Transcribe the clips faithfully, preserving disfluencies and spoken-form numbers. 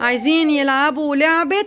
عايزين يلعبوا لعبة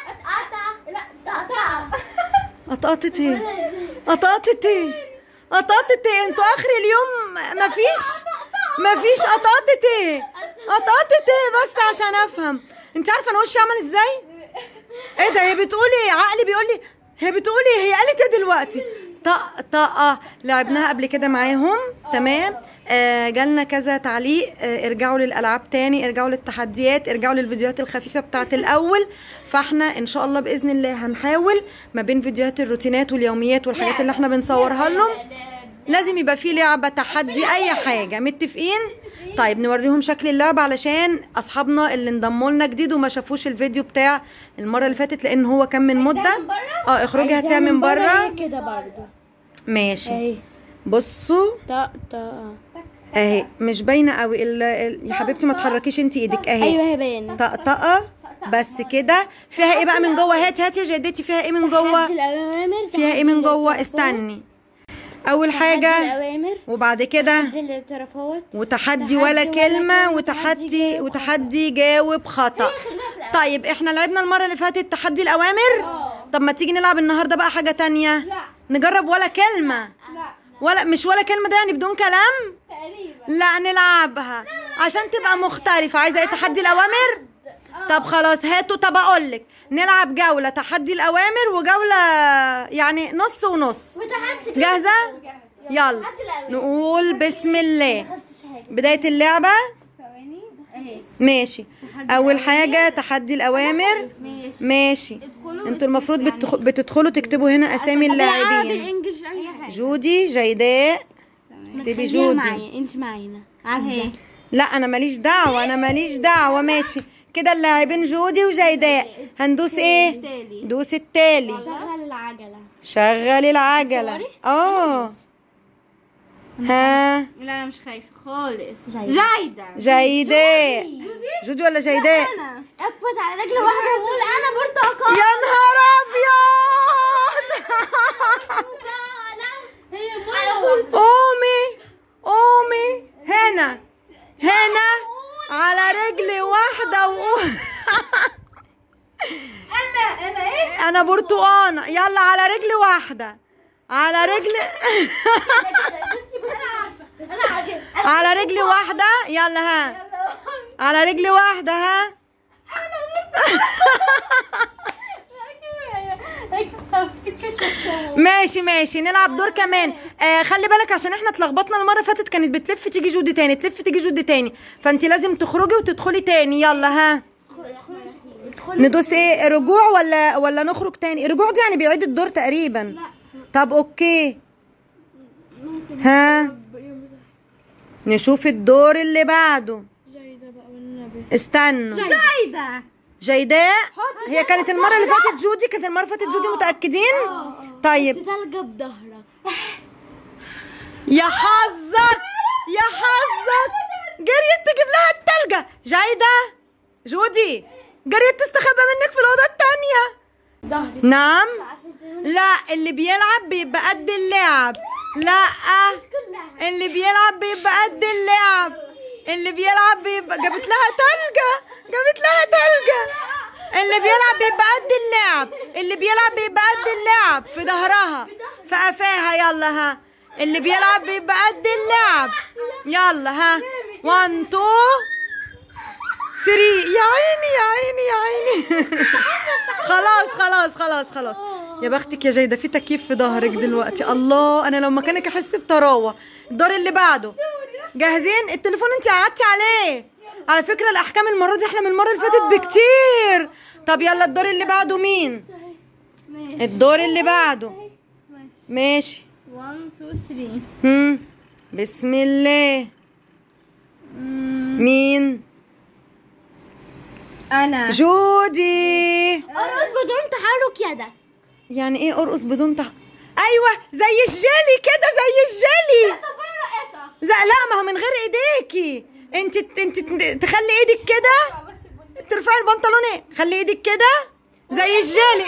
قطقطت ايه؟ قطقطت ايه؟ قطقطت ايه؟ انتوا اخر اليوم مفيش مفيش قطقطت ايه؟ قطقطت ايه بس عشان افهم. انت عارفه انا وشي عمل ازاي؟ ايه ده؟ هي بتقولي عقلي بيقول لي، هي بتقولي هي قالت ايه دلوقتي؟ طق طقه لعبناها قبل كده معاهم تمام. آه جالنا كذا تعليق، آه ارجعوا للالعاب تاني، ارجعوا للتحديات، ارجعوا للفيديوهات الخفيفه بتاعت الاول. فاحنا ان شاء الله باذن الله هنحاول ما بين فيديوهات الروتينات واليوميات والحاجات اللي احنا بنصورها لهم لازم يبقى في لعبه، تحدي، اي حاجه. متفقين؟ طيب نوريهم شكل اللعبه علشان اصحابنا اللي انضموا لنا جديد وما شافوش الفيديو بتاع المره اللي فاتت لان هو كان من مده. اه اخرجي هاتيها من بره كده برضو. ماشي. بصوا طق طق اهي مش باينه قوي يا حبيبتي، ما تحركيش انت ايدك اهي. ايوه هي باينه. طقطقه بس كده. فيها ايه بقى من جوه؟ هاتي هاتي يا جدتي، فيها ايه من جوه؟ فيها ايه من جوه؟ استني. اول حاجه وبعد كده وتحدي ولا كلمه وتحدي وتحدي جاوب خطأ. طيب احنا لعبنا المره اللي فاتت تحدي الاوامر. طب ما تيجي نلعب النهارده بقى حاجه تانية. لا نجرب ولا كلمه. لا ولا مش ولا كلمه ده يعني بدون كلام تقريبا. لا نلعبها عشان تبقى مختلفه. عايزه ايه؟ تحدي الاوامر. طب خلاص هاتوا. طب اقول لك نلعب جوله تحدي الاوامر وجوله يعني نص ونص. جاهزه؟ يلا نقول بسم الله. بدايه اللعبه ماشي. اول حاجه تحدي الاوامر ماشي. انتوا المفروض بتدخلوا تكتبوا هنا اسامي اللاعبين. جودي، جيداء، تبي جودي. انت معانا عزه. لا انا ماليش دعوه، انا ماليش دعوه. ماشي كده اللاعبين جودي وجيداء. هندوس ايه؟ دوس التالي. شغل العجله. شغل العجله. اه ها. لا انا مش خايفه خالص. جيدة. جيداء. جودي ولا جيداء؟ انا اقفز على رجل واحده واقول انا برتقال. يا نهار ابيض. قومي قومي هنا هنا على رجل واحده وقومي. انا انا ايه؟ انا برتقانه. يلا على رجل واحده، على رجل انا عارفه على رجل واحده. يلا ها على رجل واحده. ها ماشي ماشي. نلعب دور كمان. آه خلي بالك عشان احنا اتلخبطنا المره اللي فاتت، كانت بتلف تيجي جودي تاني، تلف تيجي جودي تاني، فانت لازم تخرجي وتدخلي تاني. يلا ها ندوس ايه؟ رجوع ولا ولا نخرج تاني؟ رجوع دي يعني بيعيد الدور تقريبا. طب اوكي ها نشوف الدور اللي بعده. جيدة بقى والنبي. استنوا. جيدة. جيداء. هي كانت المرة اللي فاتت جودي، كانت المرة اللي فاتت جودي. متأكدين؟ طيب تلقى بظهرك. يا حظك يا حظك، جريت تجيب لها التلجة. جيدة جودي جريت تستخبى منك في الأوضة التانية. نعم. لا اللي بيلعب بيبقى قد اللعب. لا اللي بيلعب بيبقى قد اللعب. اللي بيلعب بيبقى جابت لها تلجة، جابت لها تلجة. اللي بيلعب بيبقى قد اللعب. اللي بيلعب بيبقى قد اللعب في ظهرها في قفاها. يلا ها اللي بيلعب بيبقى قد اللعب. يلا ها واحد اتنين ثلاثة. يا عيني يا عيني يا عيني. خلاص خلاص خلاص خلاص. يا بختك يا جيدة، في تكييف في ظهرك دلوقتي. الله انا لو مكانك احس بطراوه. الدور اللي بعده. جاهزين؟ التليفون انت قعدتي عليه على فكره. الاحكام المره دي احلى من المره اللي فاتت بكتير. طب يلا الدور اللي بعده مين؟ الدور اللي بعده ماشي. واحد اتنين تلاتة. هم بسم الله. مين؟ انا جودي. ارقص بدون تحرك يدك. يعني ايه ارقص بدون تح... ايوه زي الجيلي كده، زي الجيلي. زي... لا ما هو من غير ايديكي. انت انت تخلي ايدك كده، ترفعي البنطلون. ايه خلي ايدك كده زي الجيلي.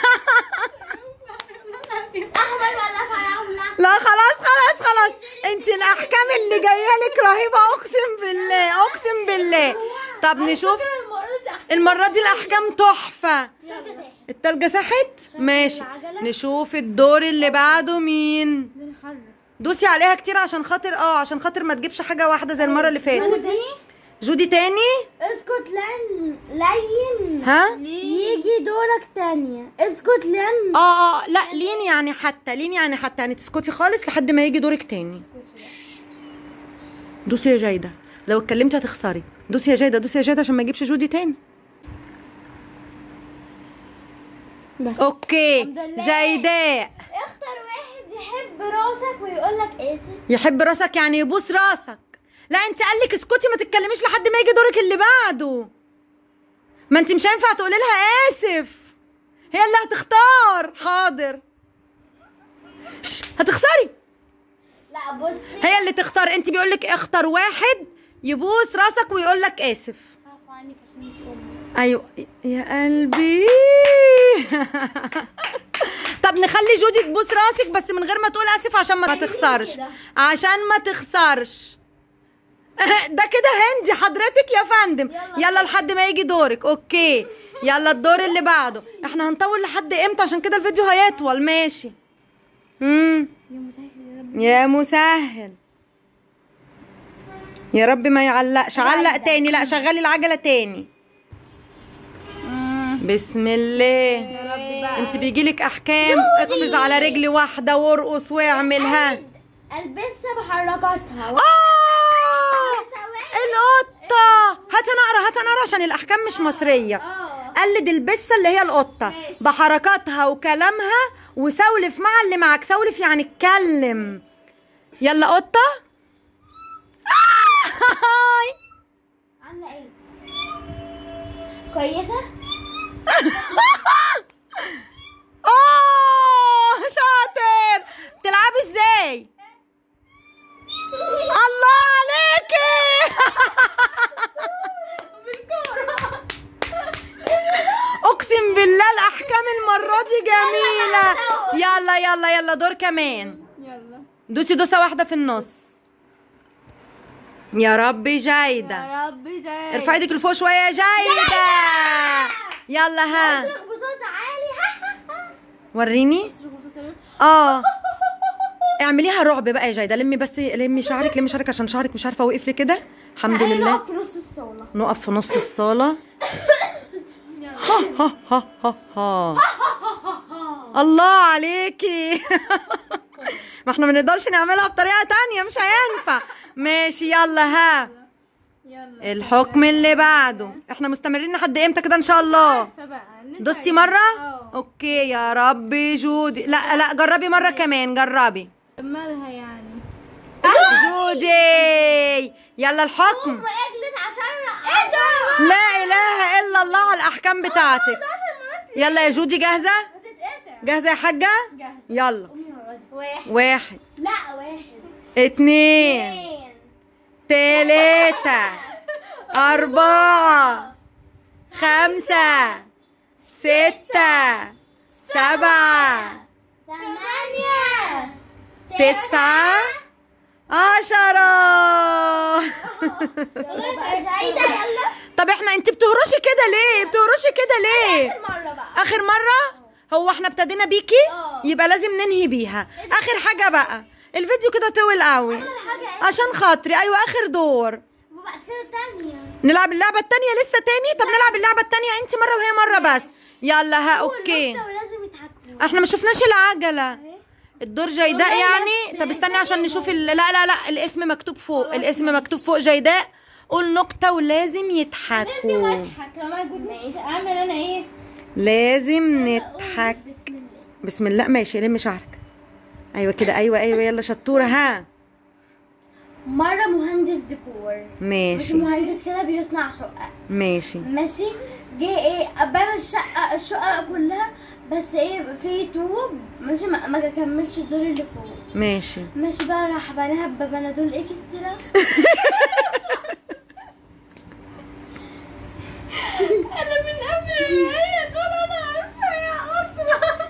احمر ولا فراوله؟ لا خلاص خلاص خلاص. انت الاحكام اللي جايه لك رهيبه، اقسم بالله اقسم بالله. طب نشوف. المره دي المرة دي الأحكام تحفة. التلجة ساحت؟ ماشي. نشوف الدور اللي بعده مين؟ دوسي عليها كتير عشان خاطر اه عشان خاطر ما تجيبش حاجة واحدة زي المرة اللي فاتت. جودي جودي تاني. اسكت لن لين. ها؟ يجي دورك تانية. اسكت لن. اه اه لا لين يعني حتى لين يعني حتى يعني تسكتي خالص لحد ما يجي دورك تاني. دوسي يا جايدة، لو اتكلمتي هتخسري. دوسي يا جايدة، دوسي يا جايدة عشان ما يجيبش جودي تاني. بس. اوكي لله. جايداء. اختار واحد يحب راسك ويقول لك اسف. يحب راسك يعني يبوس راسك. لا انت قالك اسكتي ما تتكلميش لحد ما يجي دورك اللي بعده. ما انت مش هينفع تقولي لها اسف، هي اللي هتختار. حاضر. شش هتخسري. لا بصي هي اللي تختار. انت بيقولك اختار واحد يبوس راسك ويقولك اسف. خاف عنك عشان انت امي. ايوه يا قلبي. طب نخلي جودي تبوس راسك بس من غير ما تقول اسف عشان ما تخسرش، عشان ما تخسرش. ده كده هندي حضرتك يا فندم. يلا لحد ما يجي دورك. اوكي يلا الدور اللي بعده. احنا هنطول لحد امتى عشان كده الفيديو هيطول؟ ماشي. امم يا مسهل يا رب ما يعلقش. علق تاني. لا شغلي العجلة تاني. بسم الله. انت بيجيلك احكام. اقفز على رجل واحدة وارقص واعملها. البسها بحركاتها. اه القطة. هات انا اقرا هات انا اقرا عشان الاحكام مش مصرية. قلد البسة اللي هي القطة بحركاتها وكلامها وسولف مع اللي معاك. سولف يعني اتكلم. يلا قطة. عاملة ايه؟ كويسة؟ اه شاطر. بتلعبي ازاي؟ الله عليكي. اقسم بالله الاحكام المرة دي جميلة. يلا يلا يلا دور كمان. يلا دوسي دوسة واحدة في النص. يا رب جايدة. يا رب جاي. ارفعي ايدك لفوق شوية يا جايدة. يلا ها اصرخ بصوت عالي. وريني. اصرخ بصوت عالي. اه اعمليها رعب بقى يا جايدة. لمي بس لمي شعرك لمي شعرك عشان شعرك مش عارفة وقف لي كده. الحمد تعالي لله. نقف في نص الصالة. نقف في نص الصالة. ها ها ها ها ها. الله عليكي. ما احنا ما نقدرش نعملها بطريقة تانية مش هينفع. ماشي يلا ها يلا الحكم اللي بعده. احنا مستمرين لحد امتى كده ان شاء الله؟ فبقى دوستي مرة؟ اه. اوكي يا ربي جودي. لا لا جربي مرة كمان جربي. مالها يعني؟ جودي يلا الحكم. اجلس عشان ايه ده؟ لا اله الا الله على الاحكام بتاعتك. يلا يا جودي جاهزة؟ جاهزة يا حاجة؟ يلا. واحد. واحد لا واحد. اتنين اثنين. تلاتة أربعة خمسة ستة سبعة ثمانية. تسعة عشرة. جايدة يلا. طب احنا انت بتهرشي كده ليه؟ بتهرشي كده ليه؟ مرة بقى. آخر مرة؟ هو احنا ابتدينا بيكي؟ اه. يبقى لازم ننهي بيها. آخر حاجة بقى. الفيديو كده طول قوي. آخر حاجة ايه؟ عشان خاطري. أيوة آخر دور. وبعد كده التانية. نلعب اللعبة التانية لسه تاني؟ طب نلعب اللعبة التانية انت مرة وهي مرة بس. يلا ها اوكي. ولازم يتحكموا. احنا ما شفناش العجلة. الدور جيداء يعني. طب استني عشان نشوف ال... لا لا لا الاسم مكتوب فوق. الاسم مكتوب فوق جيداء. قول نكتة ولازم يضحكوا. اضحك لما يقول اعمل انا ايه؟ لازم نضحك. بسم الله. بسم الله. ماشي لمي شعرك. ايوه كده ايوه ايوه يلا شطورة ها. مرة مهندس ديكور. مش ماشي مهندس كده بيصنع شقة. ماشي ماشي. جه ايه بنى الشقة الشقة كلها بس ايه في طوب ماشي ما, ما كملش الدور اللي فوق. ماشي ماشي بقى راح بناها ببنادول اكسترا. انا من قبل ما هي تقول انا عارفة يا اصلا.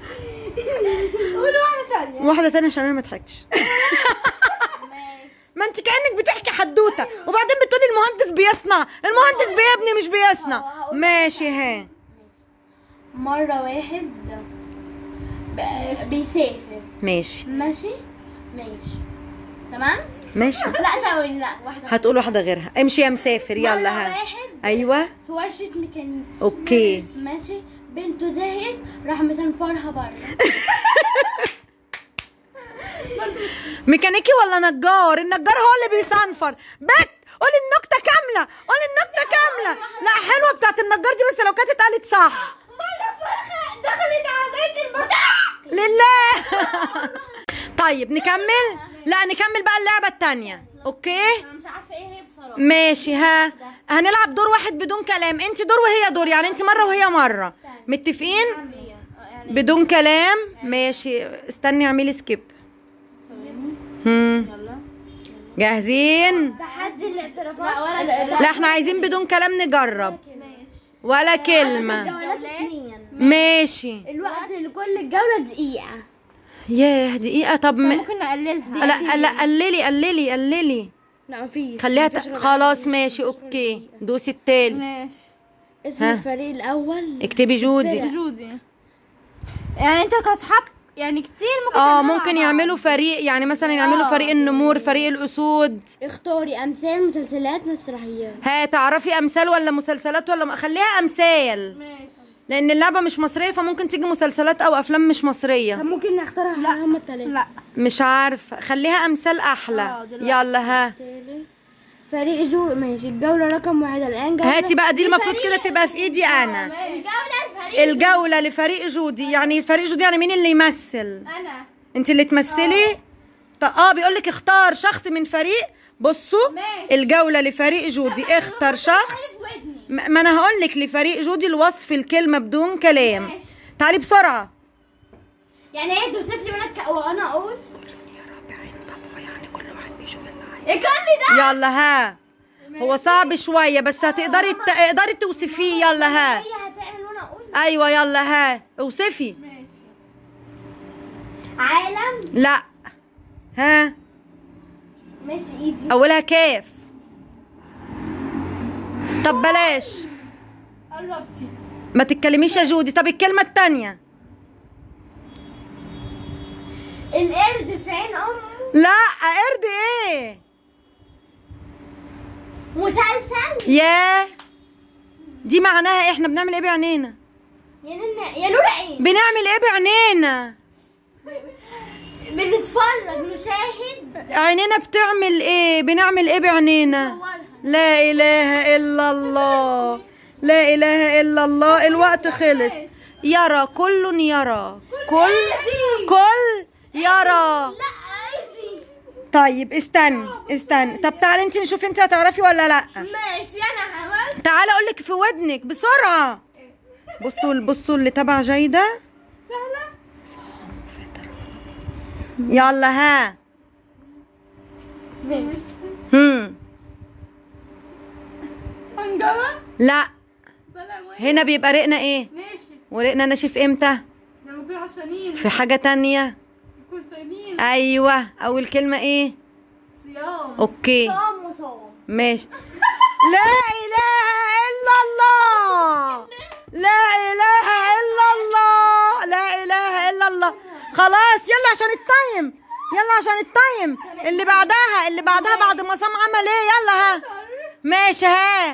قول واحدة تانية. واحدة تانية عشان انا ما ضحكتش. ما انت كانك بتحكي حدوته وبعدين بتقولي المهندس بيصنع، المهندس بيبني مش بيصنع. ماشي ها. مرة واحد ب- بيسافر. ماشي ماشي ماشي تمام. ماشي. لا ثواني، لا واحدة. هتقول واحدة غيرها. امشي يا مسافر يلا مرة ها. واحد ايوه في ورشة ميكانيكي. اوكي. ماشي. بنته زهقت راح مسنفرها بره. ميكانيكي ولا نجار؟ النجار هو اللي بيصنفر. بت قولي النكتة كاملة، قولي النكتة كاملة. لا حلوة بتاعت النجار دي، بس لو كانت اتقالت صح. مرة فرخة دخلت عربية البطاطا. لله. طيب نكمل؟ لا نكمل بقى اللعبة التانية. اوكي انا مش عارفة ايه هي بصراحة. ماشي ها. هنلعب دور واحد بدون كلام، انت دور وهي دور، يعني انت مرة وهي مرة. متفقين؟ بدون كلام. ماشي استني اعملي سكيب. هم جاهزين؟ تحدي الاعترافات. لا ولا لا احنا عايزين بدون كلام نجرب ولا كلمة. جولات اتنين. ماشي. الوقت لكل الجولة دقيقة. ياه دقيقة. طب م... ممكن نقللها. لا لا قللي قللي قللي لا مفيش. خليها ت... خلاص ماشي اوكي. دوسي التالي. ماشي. اسم ها. الفريق الأول. اكتبي جودي. جودي. يعني انت كاصحاب يعني كتير ممكن اه تعملوا ممكن مع يعملوا فريق، يعني مثلا يعملوا فريق النمور، فريق الاسود. اختاري أمثال مسلسلات مسرحيات. ها تعرفي امثال ولا مسلسلات ولا م... خليها امثال، ماشي. لان اللعبة مش مصرية فممكن تيجي مسلسلات او افلام مش مصرية. طب ممكن نختارها لا هما التلاتة. لا مش عارفة، خليها امثال اه احلى. دلوقتي. يلا ها. تالت. فريق جو. ماشي. الجولة رقم واحد الآن جولة. هاتي بقى دي المفروض كده تبقى في ايدي انا. الجولة الفريق. الجولة لفريق جودي، يعني فريق جودي يعني مين اللي يمثل؟ انا. انت اللي تمثلي. طب اه بيقول لك اختار شخص من فريق. بصوا ماشي. الجولة لفريق جودي، اختار شخص. م- ما انا هقول لك لفريق جودي الوصف الكلمة بدون كلام. ماشي. تعالي بسرعة. يعني هي توصف لي وانا ك... وانا اقول. يعني كل واحد بيشوف اللي عايزه. ايه كل ده؟ يلا ها. هو صعب شوية بس هتقدري ت- تقدري توصفيه. يلا ها. هي هتعمل وانا اقول. ايوه يلا ها اوصفي. ماشي. عالم. لا. ها ماشي ايدي. اولها كاف. طب بلاش قربتي. ما تتكلميش يا جودي. طب الكلمة التانية. القرد في عين امه. لا قرد ايه؟ مسلسل. ياه دي معناها ايه؟ احنا بنعمل ايه بعينينا؟ يا نن... يا نور عين. بنعمل ايه بعينينا؟ بنتفرج نشاهد. عينينا بتعمل ايه؟ بنعمل ايه بعينينا؟ نصورها. لا اله الا الله، لا اله الا الله. الوقت خلص. يرى كل يرى كل كل يرى. لا عايزي. طيب استني استني. طب تعالي انت نشوف انت هتعرفي ولا لا. ماشي انا عملت. تعالي اقول لك في ودنك بسرعه. بصوا بصوا اللي تبع جيده. سهلة. يلا ها. ماشي. هم حنجرة. لا طلع ميه. هنا بيبقى رقنا ايه؟ ناشف. ورقنا ناشف امتى؟ لما نكون عطشانين. في حاجه تانية. نكون صايمين. ايوه اول كلمه ايه؟ صيام. اوكي صام وصام. ماشي. لا اله الا الله، لا اله الا الله، لا اله الا الله. خلاص يلا عشان التايم، يلا عشان التايم. اللي بعدها اللي بعدها بعد ما صام عمل ايه؟ يلا ها. ماشي ها.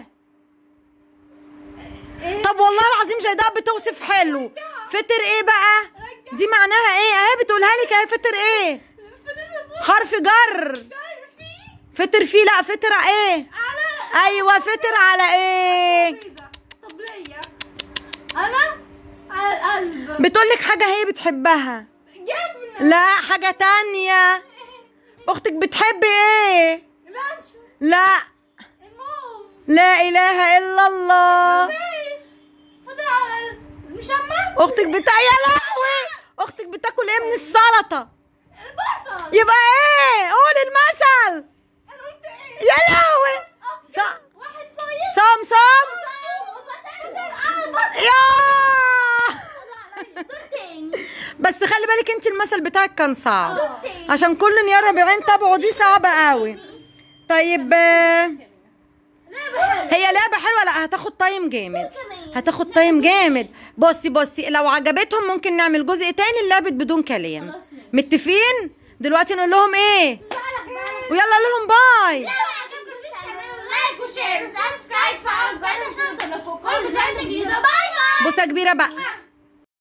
طب والله العظيم جيداء بتوصف حلو. فطر ايه بقى؟ دي معناها ايه؟ اهي بتقولها لك اهي. فطر ايه؟ حرف جر. فطر فيه. لا فطر ايه؟ ايوه فطر على ايه؟ طبلية. انا على القلب. بتقول لك حاجه هي بتحبها. جبنة. لا حاجه تانية. اختك بتحب ايه؟ رانشو. لا الموف. لا اله الا الله. ماشي. فضل على المشمع. اختك بتا يا لهوي. اختك بتاكل ايه من السلطه؟ البصل. يبقى ايه؟ قول المثل. انا قلت ايه؟ يا لهوي. ص... واحد صايم. صام صام. البصل. يا دور تاني. بس خلي بالك انت المثل بتاعك كان صعب دور تاني. عشان كل يرى بعين تبعه. دي صعبه قوي. طيب آه، هي لعبة حلوة. لا هتاخد تايم جامد، هتاخد تايم جامد. بصي بصي لو عجبتهم ممكن نعمل جزء تاني اللعبة بدون كلام. متفقين؟ دلوقتي نقول لهم ايه؟ ويلا نقول لهم باي. لو عجبكم تعملوا لايك وشير وسبسكرايب فعلوا الجرس عشان توصلكوا كل فيديوهات جديدة. باي باي. بوسة كبيرة بقى.